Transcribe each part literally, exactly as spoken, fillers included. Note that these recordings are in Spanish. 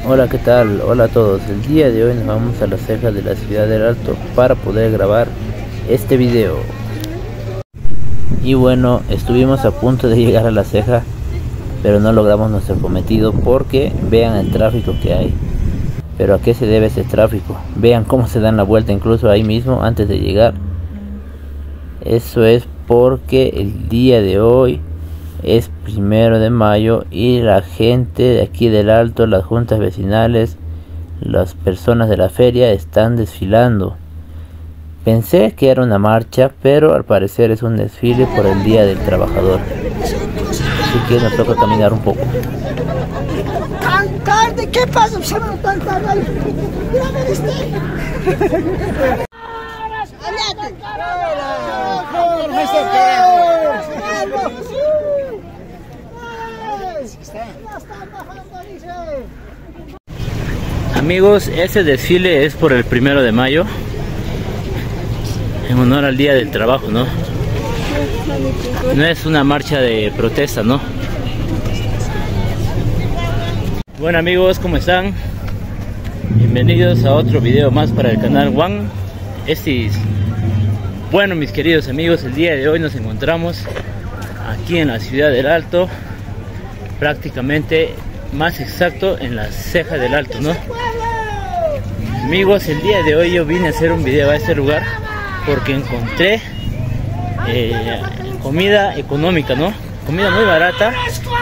Hola, ¿qué tal? Hola a todos. El día de hoy nos vamos a la ceja de la ciudad del Alto para poder grabar este video. Y bueno, estuvimos a punto de llegar a la ceja, pero no logramos nuestro cometido porque vean el tráfico que hay. Pero ¿a qué se debe ese tráfico? Vean cómo se dan la vuelta incluso ahí mismo antes de llegar. Eso es porque el día de hoy es primero de mayo y la gente de aquí del Alto, las juntas vecinales, las personas de la feria están desfilando. Pensé que era una marcha, pero al parecer es un desfile por el Día del Trabajador. Así que nos toca caminar un poco. ¿Tan tarde? ¿Qué pasa? ¿Tan tarde? Mira, este. Amigos, este desfile es por el primero de mayo, en honor al Día del Trabajo, ¿no? No es una marcha de protesta, ¿no? Bueno amigos, ¿cómo están? Bienvenidos a otro video más para el canal One. Este es... Bueno, mis queridos amigos, el día de hoy nos encontramos aquí en la ciudad del Alto, prácticamente más exacto en la ceja del Alto, ¿no? Amigos, el día de hoy yo vine a hacer un video a este lugar porque encontré eh, comida económica, ¿no? Comida muy barata.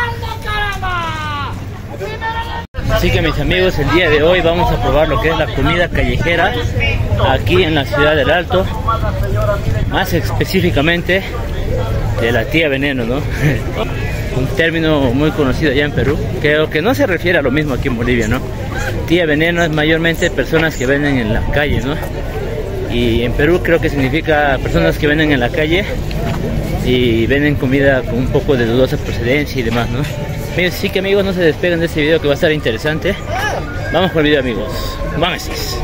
Así que mis amigos, el día de hoy vamos a probar lo que es la comida callejera aquí en la ciudad del Alto, más específicamente de la tía Veneno, ¿no? Un término muy conocido allá en Perú, creo que no se refiere a lo mismo aquí en Bolivia, ¿no? Tía Veneno es mayormente personas que venden en la calle, ¿no? Y en Perú creo que significa personas que venden en la calle y venden comida con un poco de dudosa procedencia y demás, ¿no? Así que amigos, no se despeguen de este video que va a estar interesante. Vamos con el video, amigos. Vamos.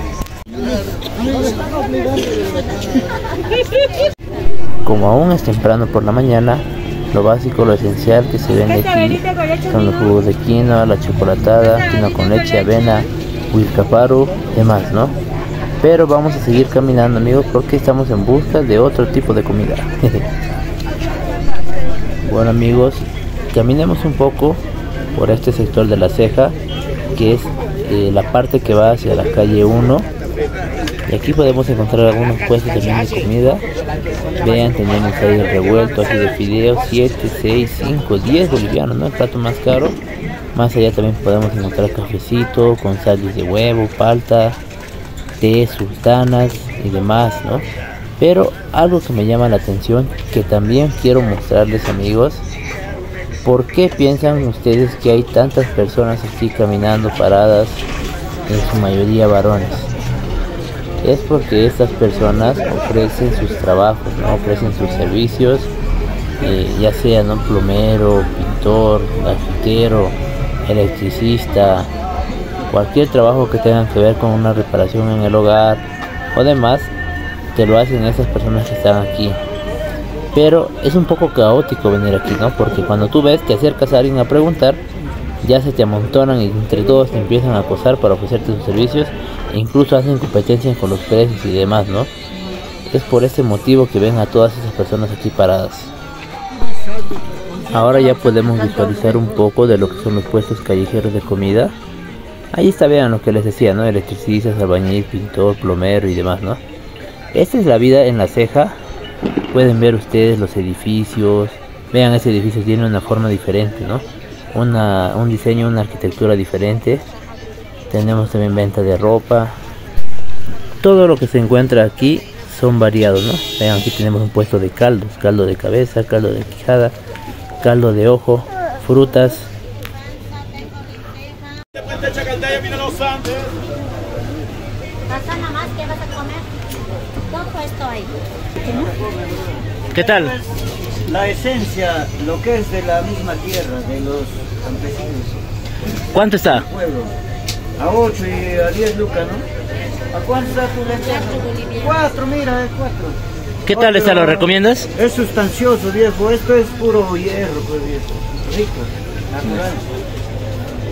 Como aún es temprano por la mañana, lo básico, lo esencial que se vende aquí son los jugos de quinoa, la chocolatada, quinoa con leche, avena, huilcaparu, demás, ¿no? Pero vamos a seguir caminando, amigos, porque estamos en busca de otro tipo de comida. Bueno amigos, caminemos un poco por este sector de la ceja, que es eh, la parte que va hacia la calle uno. Y aquí podemos encontrar algunos puestos también de comida. Vean, tenemos ahí el revuelto aquí de fideos, siete, seis, cinco, diez bolivianos, ¿no? El plato más caro. Más allá también podemos encontrar cafecito con sales de huevo, palta, té, sultanas y demás, ¿no? Pero algo que me llama la atención, que también quiero mostrarles, amigos. ¿Por qué piensan ustedes que hay tantas personas aquí caminando paradas, en su mayoría varones? Es porque estas personas ofrecen sus trabajos, ¿no? Ofrecen sus servicios, eh, ya sea, ¿no? Plomero, pintor, grafitero, electricista, cualquier trabajo que tenga que ver con una reparación en el hogar o demás, te lo hacen esas personas que están aquí. Pero es un poco caótico venir aquí, ¿no? Porque cuando tú ves, te acercas a alguien a preguntar, ya se te amontonan y entre todos te empiezan a acosar para ofrecerte sus servicios e incluso hacen competencia con los precios y demás, ¿no? Es por este motivo que ven a todas esas personas aquí paradas. Ahora ya podemos visualizar un poco de lo que son los puestos callejeros de comida. Ahí está, vean lo que les decía, ¿no? Electricistas, albañil, pintor, plomero y demás, ¿no? Esta es la vida en la ceja. Pueden ver ustedes los edificios. Vean, ese edificio tiene una forma diferente, ¿no? Una, un diseño, una arquitectura diferente. Tenemos también venta de ropa. Todo lo que se encuentra aquí son variados, ¿no? Vean, aquí tenemos un puesto de caldos. Caldo de cabeza, caldo de quijada, caldo de ojo, frutas. ¿Qué tal? La esencia, lo que es de la misma tierra, de los campesinos. ¿Cuánto está? Pueblo. A ocho y a diez lucas, ¿no? ¿A cuánto está tu leche? Cuatro, mira, es cuatro. ¿Qué tal Otro, está? ¿Lo recomiendas? Es sustancioso, viejo. Esto es puro hierro, pues, viejo. Rico, natural.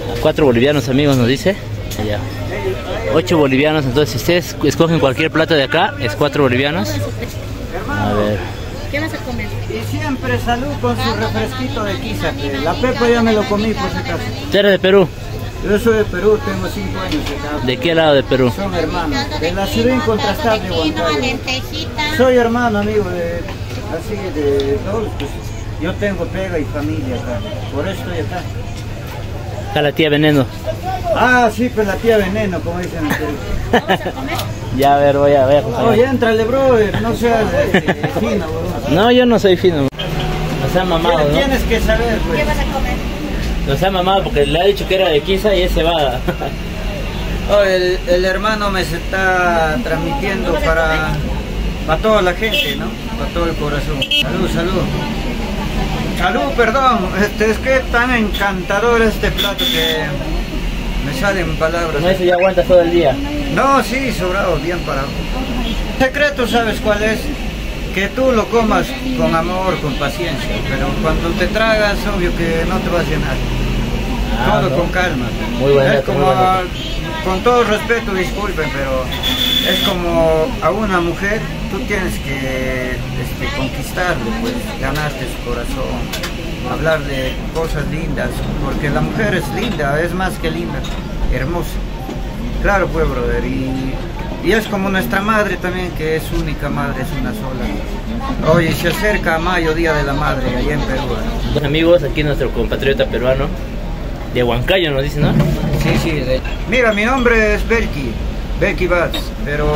cuatro bolivianos, amigos, nos dice. Allá. ocho bolivianos, entonces si ustedes escogen cualquier plato de acá, es cuatro bolivianos. A ver. ¿Qué vas a comer? Y siempre salud con su refresquito de quiza. La pepa ya me lo comí por si acaso. ¿Tú eres de Perú? Yo soy de Perú, tengo cinco años acá. ¿De qué lado de Perú? Son hermanos. De la ciudad incontrastable, Huancayo. Soy hermano, amigo, de así de todos. Pues, yo tengo pega y familia acá. Por eso estoy acá. Acá la tía Veneno. Ah, sí, pues la tía Veneno, como dicen en Perú. ¿Vamos a comer? Ya, a ver, voy a ver. Oye, entrale, brother, no seas eh, fino, bro. No, yo no soy fino. O sea, mamado, ¿no? Tienes que saber, pues. ¿Qué vas a comer? O sea, mamado, porque le ha dicho que era de Quiza y ese va. Oh, el, el hermano me se está transmitiendo para, para toda la gente, ¿no? Para todo el corazón. Salud, salud. Salud, perdón. Este, es que es tan encantador este plato que me salen palabras. No, eso ya aguantas todo el día. No, sí, sobrado, bien parado. El secreto, ¿sabes cuál es? Que tú lo comas con amor, con paciencia, pero cuando te tragas, obvio que no te va a llenar. Ah, Todo no. con calma. Muy buen Es dato, como, muy buen dato. con todo respeto, disculpen, pero es como a una mujer, tú tienes que este, conquistarle, pues, ganarte su corazón, hablar de cosas lindas, porque la mujer es linda, es más que linda, hermosa. Claro, pues, brother, y, y es como nuestra madre también, que es única madre, es una sola. Oye, se acerca mayo, Día de la Madre, allá en Perú. Dos amigos, aquí nuestro compatriota peruano, de Huancayo nos dice, ¿no? Sí, sí. De... Mira, mi nombre es Belki, Belki Bats, pero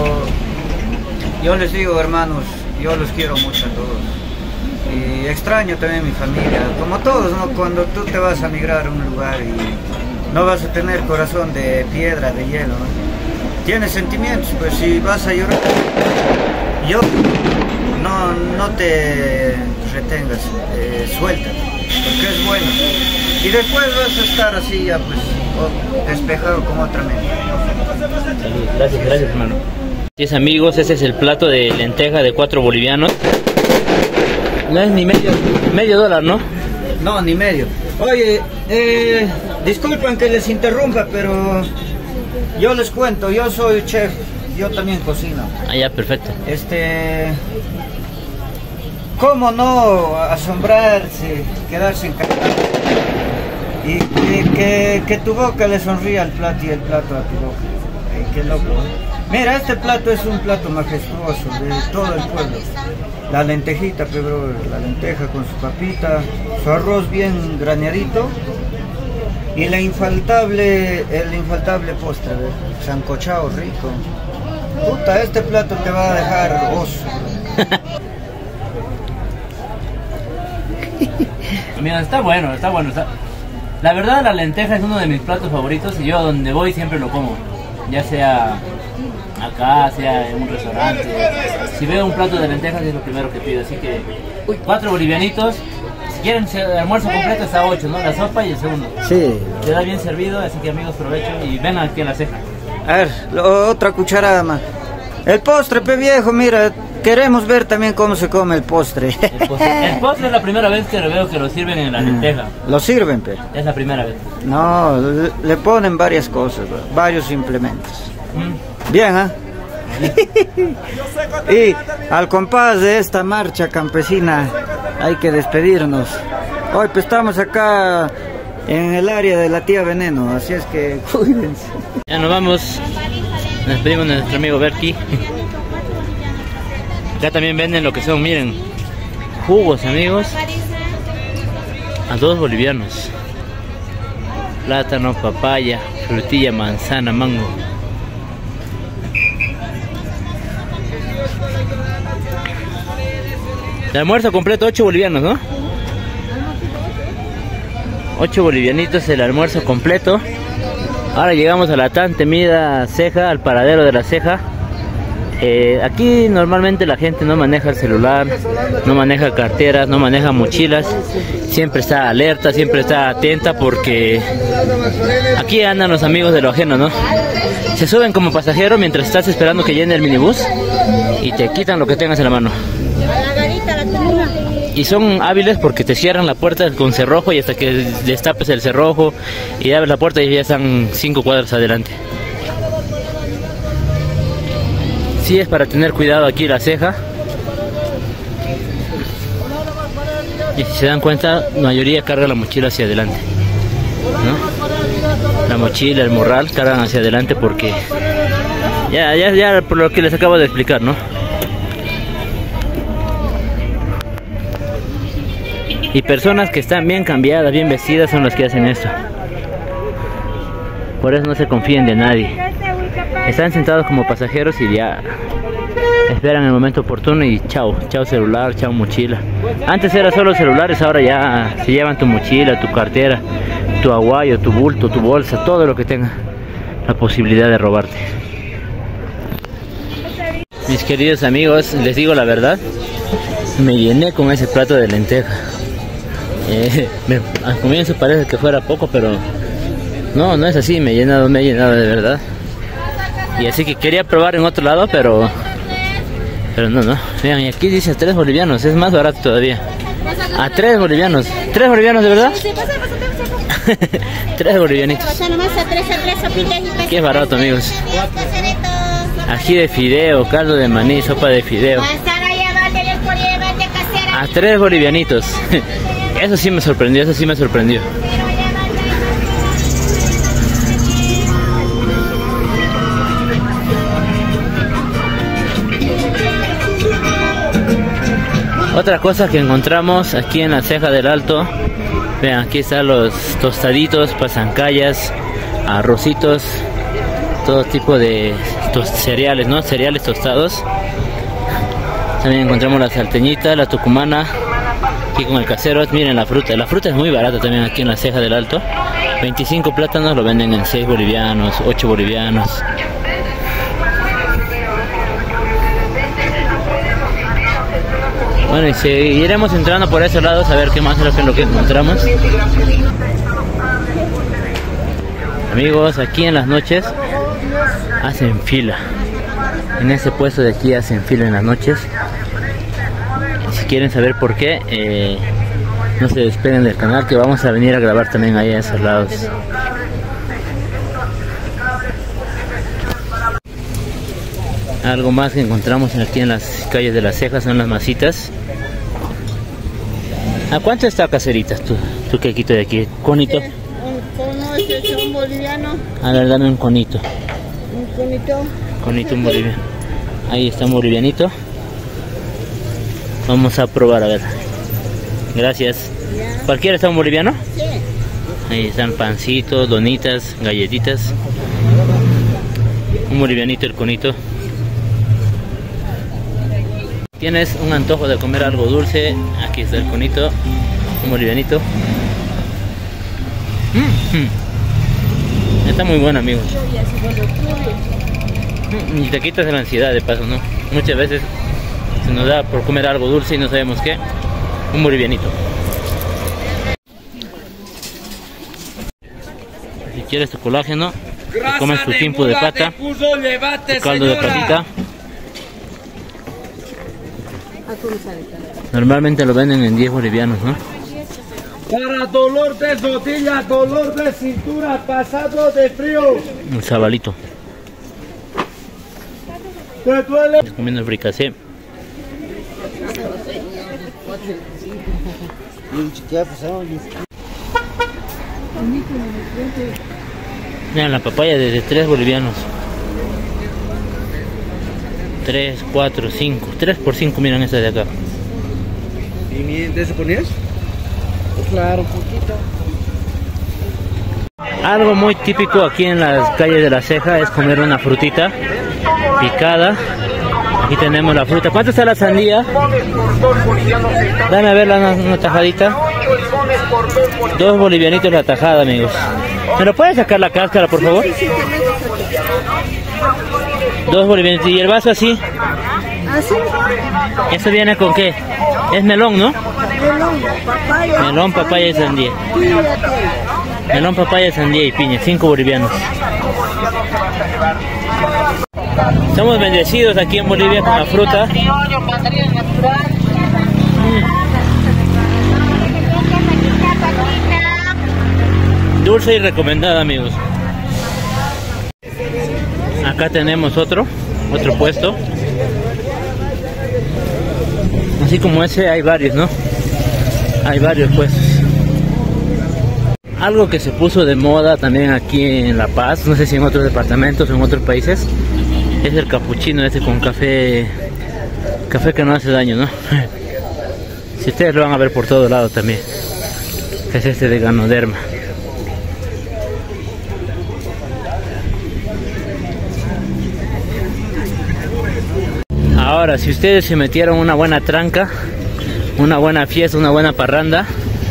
yo les digo, hermanos, yo los quiero mucho a todos. Y extraño también mi familia, como todos, ¿no? Cuando tú te vas a migrar a un lugar y no vas a tener corazón de piedra, de hielo, ¿no? Tienes sentimientos, pues si vas a llorar, yo no, no te retengas, eh, suelta, porque es bueno. Y después vas a estar así ya pues despejado con otra mente. Salud. Gracias, gracias, hermano. Yes, amigos, ese es el plato de lenteja de cuatro bolivianos. No es ni medio, medio dólar, ¿no? No, ni medio. Oye, eh, disculpen que les interrumpa, pero yo les cuento, yo soy chef, yo también cocino. Ah, ya, perfecto. Este, ¿cómo no asombrarse, quedarse encantado? Y, y que, que tu boca le sonría al plato y el plato a tu boca. Ay, qué loco. Mira, este plato es un plato majestuoso de todo el pueblo. La lentejita, pero la lenteja con su papita, su arroz bien graneadito y la infaltable, el infaltable postre, ¿ves? Sancochado rico. Puta, este plato te va a dejar oso. Mira, está bueno, está bueno. Está... La verdad, la lenteja es uno de mis platos favoritos y yo donde voy siempre lo como. Ya sea acá, sea en un restaurante. Si veo un plato de lentejas es lo primero que pido. Así que, cuatro bolivianitos. Si quieren el almuerzo completo está ocho, ¿no? La sopa y el segundo. Sí. Se da bien servido, así que amigos, provecho y ven aquí a la ceja. A ver, lo- otra cucharada más. El postre, pe viejo, mira, queremos ver también cómo se come el postre. El postre, el postre es la primera vez que lo veo que lo sirven en la lenteja. Lo sirven, pe. Es la primera vez. No, le, le ponen varias cosas, varios implementos. Mm. Bien, ¿ah? Y al compás de esta marcha campesina hay que despedirnos. Hoy pues estamos acá en el área de la tía Veneno, así es que cuídense. Ya nos vamos. Nos despedimos de nuestro amigo Berky. Acá también venden lo que son, miren, jugos, amigos, a dos bolivianos. Plátano, papaya, frutilla, manzana, mango. El almuerzo completo, ocho bolivianos, ¿no? ocho bolivianitos el almuerzo completo. Ahora llegamos a la tan temida ceja, al paradero de la ceja. Eh, aquí normalmente la gente no maneja el celular, no maneja carteras, no maneja mochilas. Siempre está alerta, siempre está atenta porque aquí andan los amigos de lo ajeno, ¿no? Se suben como pasajero mientras estás esperando que llene el minibús y te quitan lo que tengas en la mano. y son hábiles porque te cierran la puerta con cerrojo y hasta que destapes el cerrojo y abres la puerta y ya están cinco cuadras adelante. Sí, es para tener cuidado aquí la ceja. Y si se dan cuenta, la mayoría carga la mochila hacia adelante, ¿no? La mochila, el morral cargan hacia adelante porque ya, ya, ya por lo que les acabo de explicar, ¿no? Y personas que están bien cambiadas, bien vestidas son las que hacen esto. Por eso no se confíen de nadie. Están sentados como pasajeros y ya esperan el momento oportuno y chao, chao celular, chao mochila. Antes era solo celulares, ahora ya se llevan tu mochila, tu cartera, tu aguayo, tu bulto, tu bolsa, todo lo que tenga la posibilidad de robarte. Mis queridos amigos, les digo la verdad, me llené con ese plato de lenteja. Eh, me, al comienzo parece que fuera poco, pero no, no es así, me he llenado, me he llenado de verdad. Y así que quería probar en otro lado, pero pero no, no. Vean, y aquí dice tres bolivianos, es más barato todavía. A tres bolivianos, tres bolivianos de verdad. Tres bolivianitos. Qué barato, amigos. Ají de fideo, caldo de maní, sopa de fideo. A tres bolivianitos. Eso sí me sorprendió, eso sí me sorprendió. Otra cosa que encontramos aquí en la Ceja del Alto, vean, aquí están los tostaditos, pasancayas, arrocitos, todo tipo de cereales, ¿no? Cereales tostados. También encontramos la salteñita, la tucumana, aquí con el casero. Miren la fruta, la fruta es muy barata también aquí en la Ceja del Alto. veinticinco plátanos lo venden en seis bolivianos, ocho bolivianos. Bueno, y seguiremos entrando por esos lados a ver qué más es lo que, lo que encontramos. Amigos, aquí en las noches hacen fila. En ese puesto de aquí hacen fila en las noches. Si quieren saber por qué, eh, no se despeguen del canal, que vamos a venir a grabar también ahí a esos lados. Algo más que encontramos aquí en las calles de las Cejas son las masitas. ¿A cuánto está caserita tu, tu quequito de aquí? ¿Conito? Un cono es un boliviano. A ver, dame un conito. Un conito. Conito, un boliviano. Ahí está un bolivianito. Vamos a probar, a ver. Gracias. Ya. ¿Cualquiera está un boliviano? Sí. Ahí están pancitos, donitas, galletitas. Un bolivianito el conito. ¿Tienes un antojo de comer algo dulce? Aquí está el conito, un bolivianito. Mm-hmm. Está muy bueno, amigos. Mm, y te quitas de la ansiedad de paso, ¿no? Muchas veces se nos da por comer algo dulce y no sabemos qué. Un bolivianito. Si quieres tu colágeno, te comes tu tiempo de pata, tu caldo de patita. Normalmente lo venden en diez bolivianos, ¿no? Para dolor de rodilla, dolor de cintura, pasado de frío. El sabalito. ¿Te duele? Estoy comiendo el fricasé. Miren la papaya desde tres bolivianos. tres, cuatro, cinco. tres por cinco, miren esta de acá. ¿Y de eso ponías? Claro, un poquito. Algo muy típico aquí en las calles de la Ceja es comer una frutita picada. Aquí tenemos la fruta. ¿Cuánto está la sandía? Dame a ver una, una tajadita. Dos bolivianitos la tajada, amigos. ¿Me lo puedes sacar la cáscara, por favor? Dos bolivianitos. ¿Y el vaso así? ¿Así? ¿Eso viene con qué? Es melón, ¿no? Melón, papaya. Melón, papaya y sandía. Melón, papaya, sandía y piña. Cinco bolivianos. Estamos bendecidos aquí en Bolivia con la fruta. Mm. Dulce y recomendada, amigos. Acá tenemos otro, otro puesto. Así como ese hay varios, ¿no? Hay varios puestos. Algo que se puso de moda también aquí en La Paz, no sé si en otros departamentos o en otros países, es el capuchino ese con café, café que no hace daño, ¿no? Si ustedes lo van a ver por todo lado también, que es este de Ganoderma. Ahora, si ustedes se metieron una buena tranca, una buena fiesta, una buena parranda,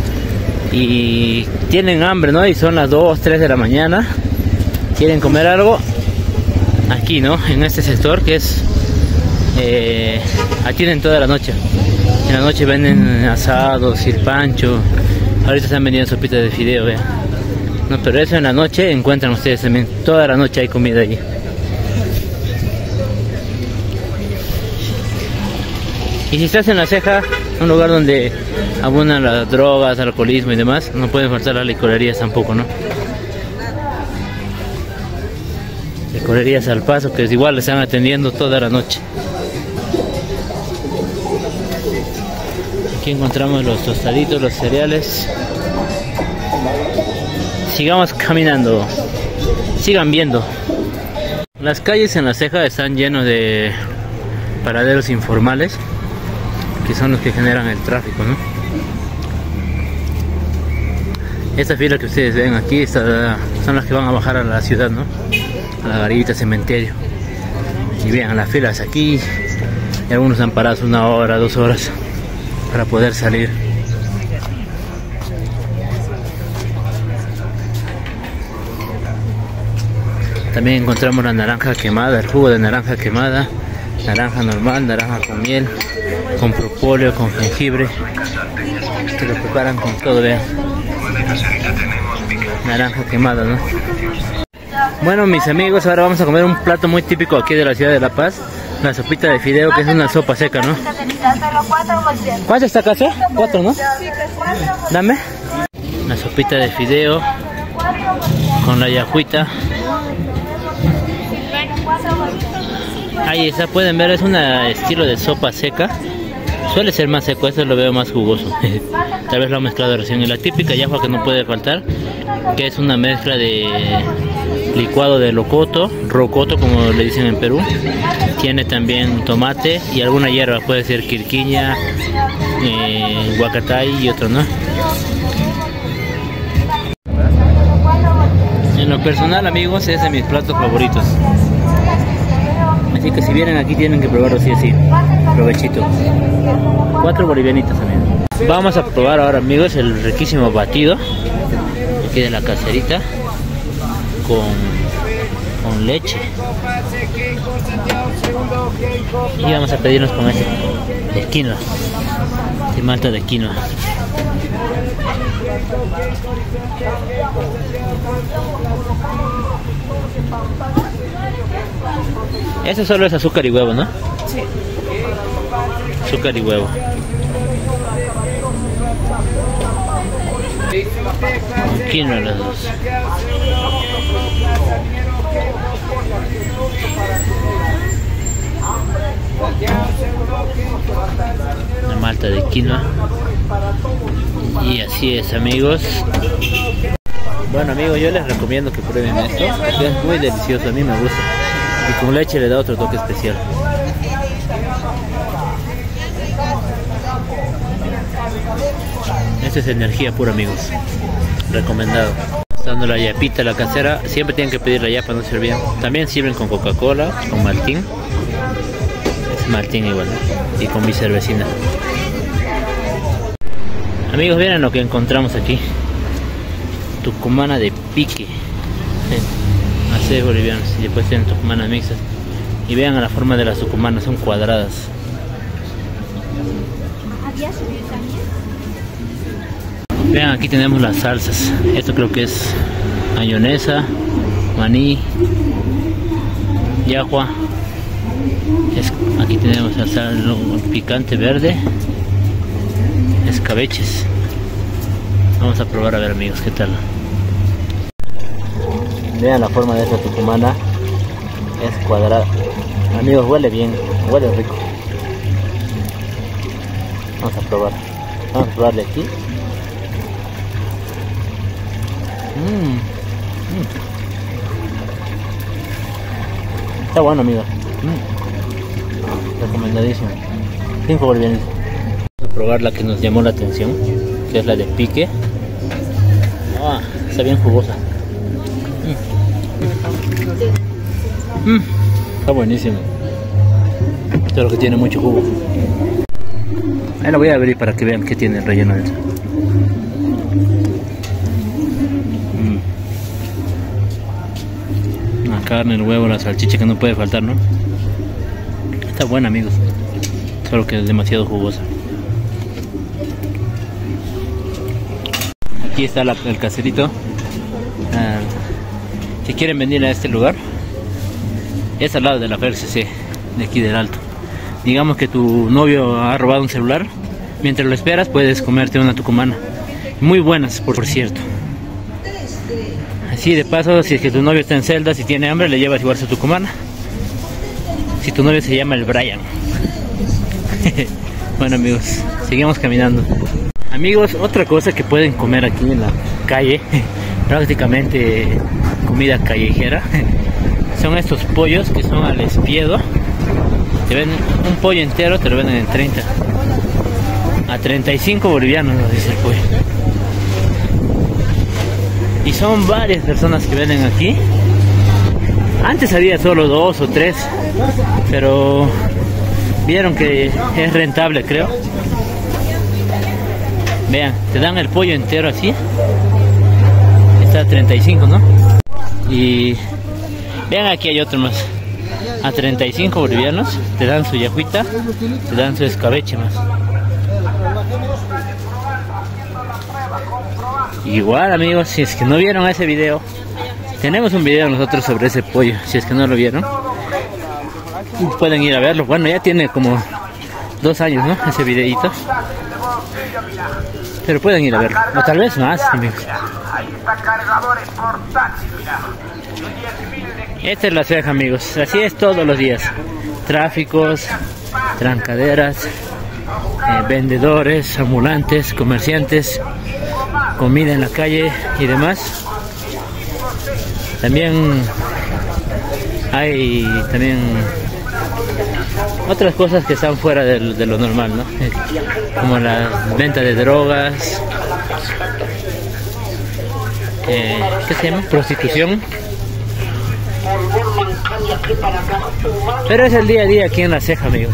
y tienen hambre, ¿no? Y son las dos, tres de la mañana, quieren comer algo, aquí, ¿no? En este sector que es, eh, atienden toda la noche. En la noche venden asados, silpancho, ahorita están vendiendo sopitas de fideo, vean. No, pero eso en la noche encuentran ustedes también, toda la noche hay comida allí. Y si estás en La Ceja, un lugar donde abundan las drogas, alcoholismo y demás, no pueden faltar las licorerías tampoco, ¿no? Licorerías Al Paso, que es igual, le están atendiendo toda la noche. Aquí encontramos los tostaditos, los cereales. Sigamos caminando, sigan viendo. Las calles en La Ceja están llenos de paraderos informales, que son los que generan el tráfico, ¿no? Esta fila que ustedes ven aquí esta, son las que van a bajar a la ciudad, ¿no? A la garita, cementerio. Y vean las filas aquí, y algunos han parado una hora, dos horas para poder salir. También encontramos la naranja quemada, el jugo de naranja quemada, naranja normal, naranja con miel, con propóleo, con jengibre, que lo preparan con todo, vean. Naranja quemada, ¿no? Bueno, mis amigos, ahora vamos a comer un plato muy típico aquí de la ciudad de La Paz, la sopita de fideo, que es una sopa seca, ¿no? ¿Cuánto está acá? Cuatro, ¿no? Dame. La sopita de fideo con la yajuita. Ahí está, pueden ver, es un estilo de sopa seca. Suele ser más seco, este lo veo más jugoso. Tal vez lo han mezclado recién. Y la típica yahua que no puede faltar, que es una mezcla de licuado de locoto, rocoto como le dicen en Perú. Tiene también tomate y alguna hierba, puede ser quirquiña, eh, huacatay y otro, ¿no? En lo personal, amigos, es de mis platos favoritos. Así que si vienen aquí tienen que probarlo sí así. Provechito. Cuatro bolivianitas también. Vamos a probar ahora, amigos, el riquísimo batido aquí de la caserita con, con leche. Y vamos a pedirnos con este de quinoa, de malta de quinoa. Eso solo es azúcar y huevo, ¿no? Sí. Azúcar y huevo. Quinoa las dos. La malta de quinoa. Y así es, amigos. Bueno, amigos, yo les recomiendo que prueben esto, porque es muy delicioso, a mí me gusta. Y con leche le da otro toque especial. Esta es energía pura, amigos. Recomendado. Dando la yapita, la casera. Siempre tienen que pedir la yapa, no se olviden. También sirven con Coca-Cola, con Martín. Es Martín igual, ¿no? Y con mi cervecina. Amigos, miren lo que encontramos aquí. Tucumana de pique. Así bolivianos. Y después tienen tucumanas mixtas. Y vean la forma de las tucumanas, son cuadradas. Vean, aquí tenemos las salsas. Esto creo que es mayonesa, maní, yahua. Es, aquí tenemos el sal, picante verde, escabeches. Vamos a probar a ver, amigos, qué tal. Vean la forma de esta tucumana. Es cuadrada. Amigos, huele bien, huele rico. Vamos a probar. Vamos a probarle aquí. Mmm. Mm. Está bueno, amigos. Mm. Recomendadísimo. cinco bolivianos. Vamos a probar la que nos llamó la atención, que es la de pique. Ah, está bien jugosa. Mm. Mm. Está buenísimo. Esto es lo que tiene mucho jugo. Ahí la voy a abrir para que vean que tiene el relleno dentro. Mm. La carne, el huevo, la salchicha que no puede faltar, ¿no? Está buena, amigos. Solo que es demasiado jugosa. Aquí está la, el caserito. Ah, si quieren venir a este lugar, es al lado de la F E R C C, de aquí del Alto. Digamos que tu novio ha robado un celular, mientras lo esperas puedes comerte una tucumana. Muy buenas, por cierto. Así de paso, si es que tu novio está en celda, si tiene hambre, le llevas igual su tucumana. Si tu novio se llama el Brian. Bueno, amigos, seguimos caminando. Amigos, otra cosa que pueden comer aquí en la calle, prácticamente comida callejera, son estos pollos que son al espiedo. Te venden un pollo entero, te lo venden en treinta. A treinta y cinco bolivianos nos dice el pollo. Y son varias personas que venden aquí. Antes había solo dos o tres, pero vieron que es rentable, creo. Vean, te dan el pollo entero así. Está a treinta y cinco, ¿no? Y vean, aquí hay otro más. A treinta y cinco bolivianos te dan su yajuita, te dan su escabeche más. Igual, amigos, si es que no vieron ese video, tenemos un video nosotros sobre ese pollo. Si es que no lo vieron, pueden ir a verlo. Bueno, ya tiene como dos años, ¿no? Ese videito. Pero pueden ir a verlo, o tal vez más, amigos. Esta es la ceja, amigos. Así es todos los días. Tráficos, trancaderas, eh, vendedores, ambulantes, comerciantes, comida en la calle y demás. También hay también otras cosas que están fuera de, de lo normal, ¿no? Como la venta de drogas, eh, ¿qué se llama? Prostitución. Pero es el día a día aquí en La Ceja, amigos.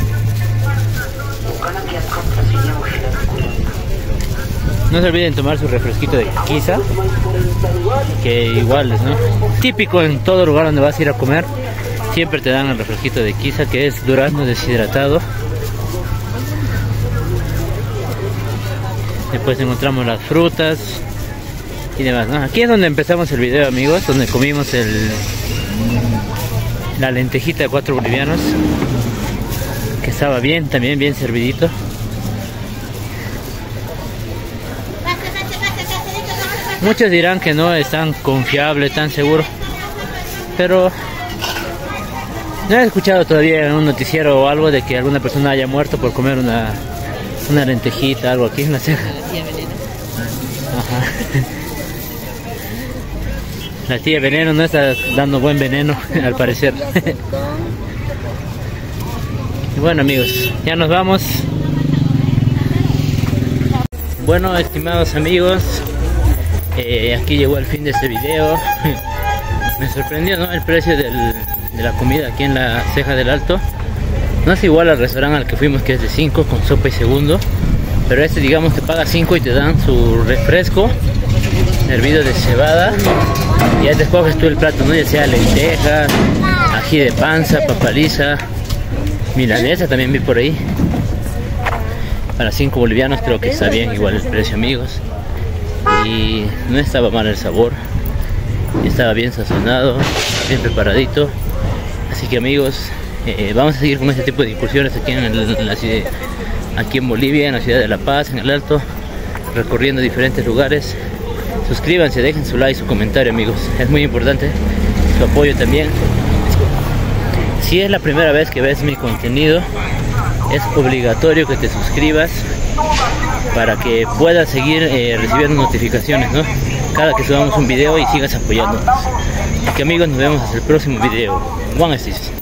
No se olviden tomar su refresquito de quiza, que igual es, ¿no? Típico en todo lugar donde vas a ir a comer. Siempre te dan el refresquito de quiza, que es durazno deshidratado. Después encontramos las frutas y demás, ¿no? Aquí es donde empezamos el video, amigos, donde comimos el la lentejita de cuatro bolivianos, que estaba bien, también bien servidito. Muchos dirán que no es tan confiable, tan seguro, pero no he escuchado todavía en un noticiero o algo de que alguna persona haya muerto por comer una, una lentejita, algo aquí en La Ceja. La tía Veneno. Ajá. La tía Veneno no está dando buen veneno, al parecer. Y bueno, amigos, ya nos vamos. Bueno, estimados amigos, eh, aquí llegó el fin de este video. Me sorprendió, ¿no?, el precio del, de la comida aquí en La Ceja del Alto. No es igual al restaurante al que fuimos, que es de cinco con sopa y segundo, pero este, digamos que paga cinco y te dan su refresco hervido de cebada. Y ya te escoges tú el plato, ¿no? Ya sea lentejas, ají de panza, papaliza, milanesa, también vi por ahí. Para cinco bolivianos creo que está bien, igual el precio, amigos. Y no estaba mal el sabor, estaba bien sazonado, bien preparadito. Así que, amigos, eh, vamos a seguir con este tipo de incursiones aquí en, el, en la ciudad, aquí en Bolivia, en la ciudad de La Paz, en el Alto, recorriendo diferentes lugares. suscríbanse, dejen su like, su comentario, amigos, es muy importante su apoyo también. Si es la primera vez que ves mi contenido, es obligatorio que te suscribas para que puedas seguir eh, recibiendo notificaciones, ¿no? Cada que subamos un video y sigas apoyándonos. Así que amigos, nos vemos hasta el próximo video. Juan Estis.